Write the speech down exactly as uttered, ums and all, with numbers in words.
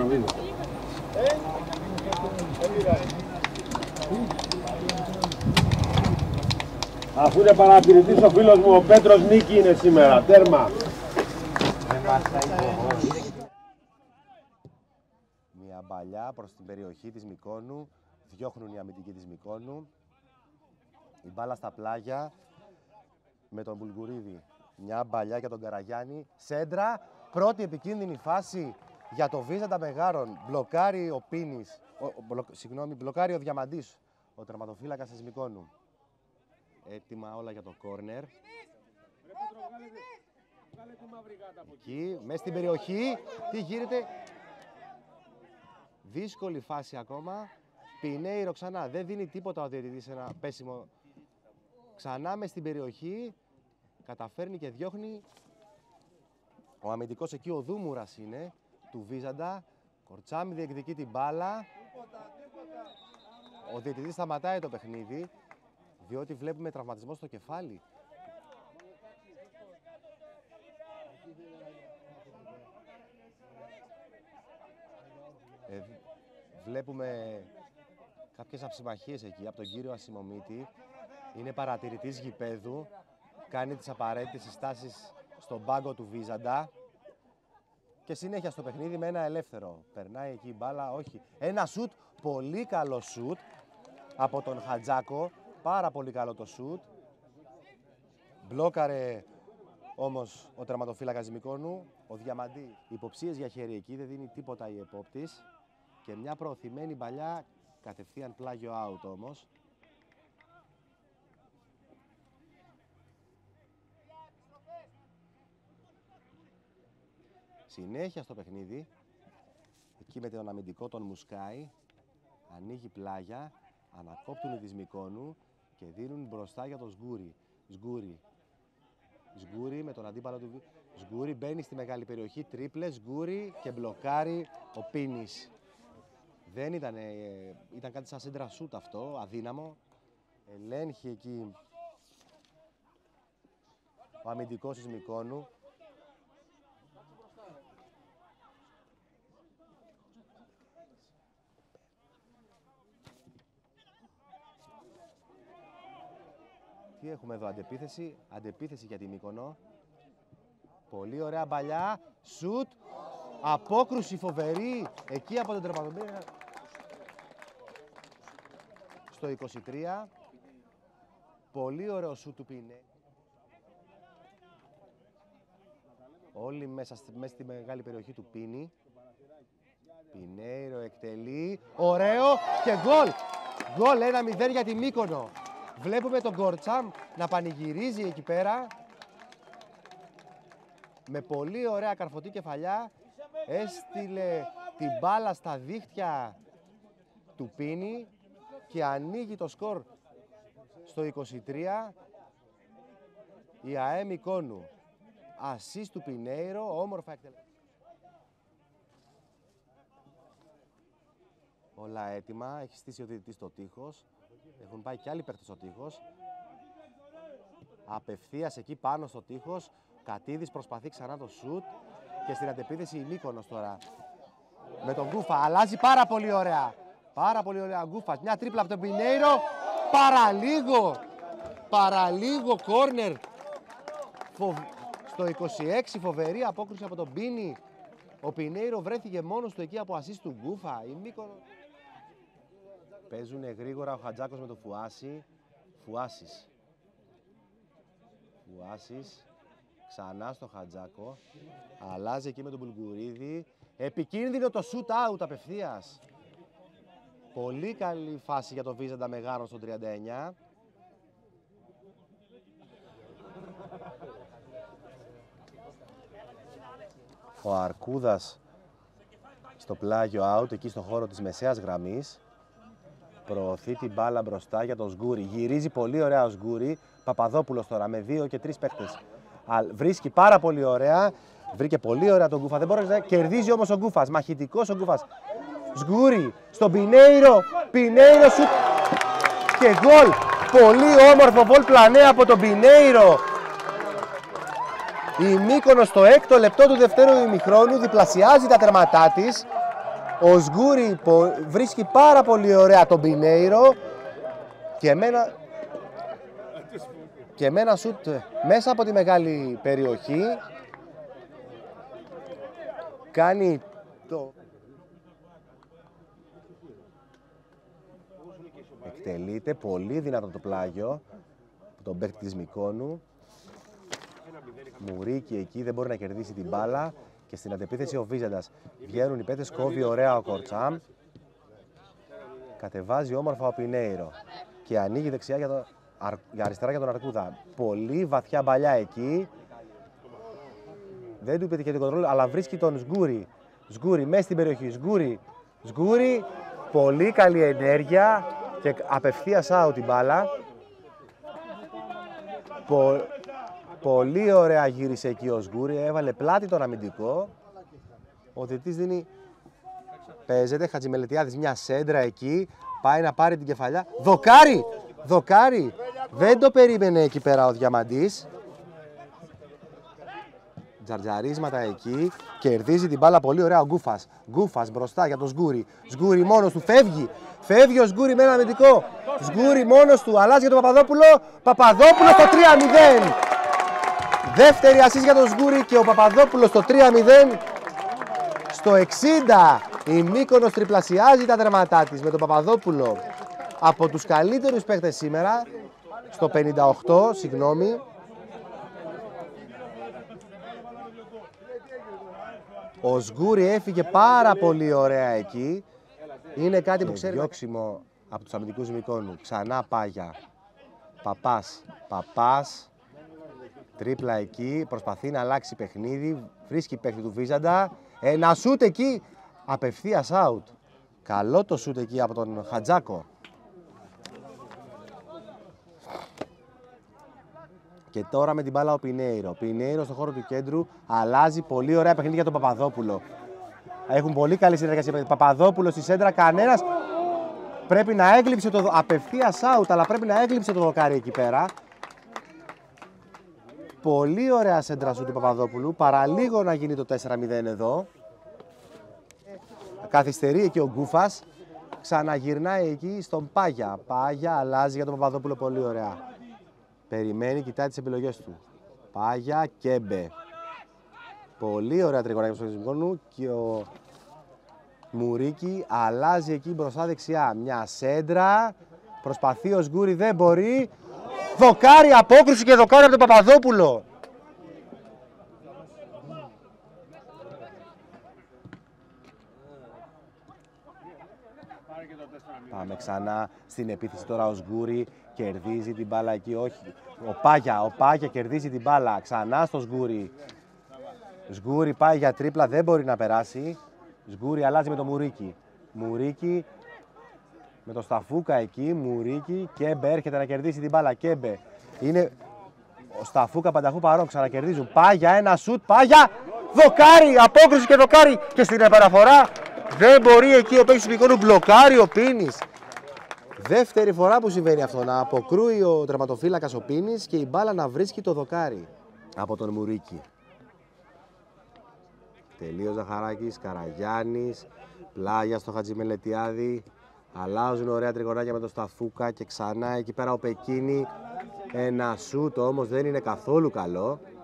βίντεο. Αφού είναι παρατηρητής ο φίλος μου, ο Πέτρος Νίκη είναι σήμερα. Τέρμα. Μια μπαλιά προς την περιοχή της Μυκόνου. Διώχνουν οι αμυντικοί της Μυκόνου. Η μπάλα στα πλάγια με τον Μπουλγουρίδη. Μια μπαλιά για τον Καραγιάννη. Σέντρα. Πρώτη επικίνδυνη φάση για το Βίζαντα Μεγάρων. Μπλοκάρει ο Πίνης. Ο, ο, μπλο, συγγνώμη, μπλοκάρει ο Διαμαντής. Ο τερματοφύλακας της Μυκόνου. Έτοιμα όλα για το κόρνερ. Εκεί, μέσα στην περιοχή. Τι γίνεται. Δύσκολη φάση ακόμα. Πινέιρο ξανά. Δεν δίνει τίποτα ο διαιτητής ένα πέσιμο. Ξανά μες στην περιοχή. Καταφέρνει και διώχνει. Ο αμυντικός εκεί ο Δούμουρας είναι. Του Βίζαντα. Κορτσάμι διεκδικεί την μπάλα. Ο διαιτητής σταματάει το παιχνίδι. Διότι βλέπουμε τραυματισμό στο κεφάλι. Ε, βλέπουμε κάποιες αψημαχίες εκεί από τον κύριο Ασημομίτη. Είναι παρατηρητής γηπέδου. Κάνει τις απαραίτητες συστάσεις στον πάγκο του Βίζαντα. Και συνέχεια στο παιχνίδι με ένα ελεύθερο. Περνάει εκεί η μπάλα, όχι. Ένα σουτ, πολύ καλό σουτ από τον Χατζάκο. Πάρα πολύ καλό το σουτ. Μπλόκαρε όμως ο τερματοφύλακας Μυκόνου. Ο Διαμαντή. Υποψίες για χέρι εκεί, δεν δίνει τίποτα η επόπτης. Και μια προωθημένη παλιά, κατευθείαν πλάγιο out όμως. Συνέχεια στο παιχνίδι. Εκεί με τον αμυντικό τον Μουσκάι. Ανοίγει πλάγια. Ανακόπτουν οι της Μυκόνου και δίνουν μπροστά για τον Σγκούρι. Σγκούρι. Σγκούρι με τον αντίπαλο του. Σγκούρι μπαίνει στη μεγάλη περιοχή. Τρίπλε. Σγκούρι και μπλοκάρει ο Πίνης. Δεν ήταν, ε, ήταν κάτι σαν σέντρα σούτ αυτό, αδύναμο. Ελέγχει εκεί ο αμυντικός της Μυκόνου. Τι έχουμε εδώ, αντεπίθεση, αντεπίθεση για τη Μύκονο. Πολύ ωραία μπαλιά, σουτ, απόκρουση φοβερή, εκεί από τον τερματοφύλακα. Στο είκοσι τρία, πολύ ωραίο σουτ του Πινέ. Όλοι μέσα στη, μέσα στη μεγάλη περιοχή του Πίνη. Πινέιρο εκτελεί, ωραίο και γκολ. Γκολ ένα μηδέν για τη Μύκονο. Βλέπουμε τον Κορτσάμ να πανηγυρίζει εκεί πέρα. Με πολύ ωραία καρφωτή κεφαλιά. Έστειλε την μπάλα στα δίχτυα του Πίνη και ανοίγει το σκορ στο είκοσι τρία. Η ΑΕ Μυκόνου. Ασίστ του Πινέιρο, όμορφα εκτελέσει. Όλα έτοιμα, έχει στήσει ο διαιτητής το τείχος. Έχουν πάει και άλλοι παίκτες στο τείχος. Απευθείας εκεί πάνω στο τείχος. Κατίδης προσπαθεί ξανά το σουτ. Και στην αντεπίθεση η Μύκονος τώρα. Με τον Γκούφα. Αλλάζει πάρα πολύ ωραία. Πάρα πολύ ωραία Γκούφα. Μια τρίπλα από τον Πινέιρο. Παραλίγο. Παραλίγο κόρνερ. Φοβ... Στο είκοσι έξι φοβερή απόκρουση από τον Πίνη. Ο Πινέιρο βρέθηκε μόνος του εκεί από ασίστ του Γκούφα. Η Μύκονο... Παίζουν γρήγορα ο Χατζάκος με το Φουάση. Φουάσης. Φουάσης. Ξανά στο Χατζάκο. Αλλάζει εκεί με τον Μπουλγουρίδη. Επικίνδυνο το shoot out απευθείας. Πολύ καλή φάση για το Βίζαντα Μεγάρων στο τριάντα εννιά. Ο Αρκούδας στο πλάγιο out, εκεί στο χώρο της μεσαίας γραμμής. Προωθεί την μπάλα μπροστά για τον Σγκούρι. Γυρίζει πολύ ωραία ο Σγκούρι. Παπαδόπουλος τώρα με δύο και τρεις παίχτες. Βρίσκει πάρα πολύ ωραία. Βρήκε πολύ ωραία τον Γκούφα. Δεν μπορεί να κερδίζει όμως ο Γκούφας. Μαχητικός ο Γκούφας. Σγκούρι στον Πινέιρο. Πινέιρο σου και γκολ. Πολύ όμορφο βολ πλανέ από τον Πινέιρο. Η Μύκονος στο έκτο λεπτό του δευτέρου ημιχρόνου διπλασιάζει τα τερματά της Ο Σγκούρι βρίσκει πάρα πολύ ωραία τον Πινέιρο και με ένα, και με ένα σουτ μέσα από τη μεγάλη περιοχή κάνει το... Εκτελείται πολύ δυνατό το πλάγιο από τον παίκτη της Μυκόνου. Μουρίκι εκεί, δεν μπορεί να κερδίσει την μπάλα και στην αντεπίθεση ο Βίζαντας. Βγαίνουν οι παίκτες, κόβει ωραία ο Κορτσάμ. Κατεβάζει όμορφα ο Πινέιρο και ανοίγει δεξιά για, το, για αριστερά για τον Αρκούδα. Πολύ βαθιά μπαλιά εκεί. Δεν του πετύχε την κοντρόλ, αλλά βρίσκει τον Σγκούρι. Σγκούρι μέσα στην περιοχή. Σγκούρι. Σγκούρι. Πολύ καλή ενέργεια και απευθείας out την μπάλα. Πο... Πολύ ωραία γύρισε εκεί ο Σγκούρι. Έβαλε πλάτη τον αμυντικό. Ο διαιτητής δίνει... Παίζεται. Χατζημελετιάδης μια σέντρα εκεί. Πάει να πάρει την κεφαλιά. Δοκάρι! Δοκάρι! Δεν το περίμενε εκεί πέρα ο Διαμαντής. Τζαρτζαρίσματα εκεί. Κερδίζει την μπάλα πολύ ωραία ο Γκούφας. Γκούφας μπροστά για τον Σγκούρι. Σγκούρι μόνος του φεύγει. Φεύγει ο Σγκούρι με ένα αμυντικό. Σγκούρι μόνος του. Αλλάζει για τον Παπαδόπουλο. Παπαδόπουλο στο τρία μηδέν. Δεύτερη ασίστ για τον Σγκούρι και ο Παπαδόπουλος στο τρία μηδέν. Στο εξήντα η Μύκονος τριπλασιάζει τα τερματά της με τον Παπαδόπουλο. Από τους καλύτερους παίκτες σήμερα. Στο πενήντα οκτώ, συγγνώμη. Ο Σγκούρι έφυγε πάρα πολύ ωραία εκεί. Είναι κάτι που ξέρει. Διώξιμο από τους αμυντικούς Μυκόνου. Ξανά Πάγια. Παπάς. Παπάς. Τρίπλα εκεί. Προσπαθεί να αλλάξει παιχνίδι. Βρίσκει παίκτη του Βίζαντα. Ένα σούτ εκεί. Απευθείας out. Καλό το σούτ εκεί από τον Χατζάκο. Και τώρα με την μπάλα ο Πινέιρο. Πινέιρο στον χώρο του κέντρου. Αλλάζει πολύ ωραία παιχνίδι για τον Παπαδόπουλο. Έχουν πολύ καλή συνεργασία. Παπαδόπουλο στη σέντρα. Κανένας. Πρέπει να έγλειψε το απευθείας out, αλλά πρέπει να έγλειψε το δοκάρι εκεί πέρα. Πολύ ωραία σέντρα σου του Παπαδόπουλου. Παραλίγο να γίνει το τέσσερα μηδέν εδώ. Καθυστερεί εκεί ο Γκούφας. Ξαναγυρνάει εκεί στον Πάγια. Πάγια αλλάζει για τον Παπαδόπουλο πολύ ωραία. Περιμένει, κοιτάει τις επιλογές του. Πάγια, Κέμπε. Πολύ ωραία τριγωνάκια στο Μυκόνου και ο Μουρίκι αλλάζει εκεί μπροστά δεξιά. Μια σέντρα. Προσπαθεί ο Σγκούρι, δεν μπορεί. Δοκάρι, απόκρουση και δοκάρι από τον Παπαδόπουλο. Πάμε ξανά στην επίθεση τώρα ο Σγκούρι. Κερδίζει την μπάλα εκεί, όχι. Ο Πάγια, ο Πάγια κερδίζει την μπάλα. Ξανά στο Σγκούρι. Σγκούρι πάει για τρίπλα, δεν μπορεί να περάσει. Σγκούρι αλλάζει με το Μουρίκι. Μουρίκι με το Σταφούκα εκεί. Μουρίκι. Κέμπε έρχεται να κερδίσει την μπάλα. Κέμπε. Είναι ο Σταφούκα πανταχού παρόν. Ξανακερδίζουν. Πάγια, ένα σουτ. Πάγια. Δοκάρι. Απόκριση και δοκάρι. Και στην επαναφορά δεν μπορεί εκεί ο παίκτης του Μυκόνου. Μπλοκάρει ο Πίνης. Δεύτερη φορά που συμβαίνει αυτό. Να αποκρούει ο τερματοφύλακας ο Πίνης και η μπάλα να βρίσκει το δοκάρι από τον Μουρίκι. Τελείω Ζαχαράκης, Καραγιάννης, πλάγια στο Χατζημελετιάδη. Αλλάζουν ωραία τριγωνάκια με τον Σταφούκα και ξανά εκεί πέρα ο Πεκίνη. Ένα σούτ όμως δεν είναι καθόλου καλό.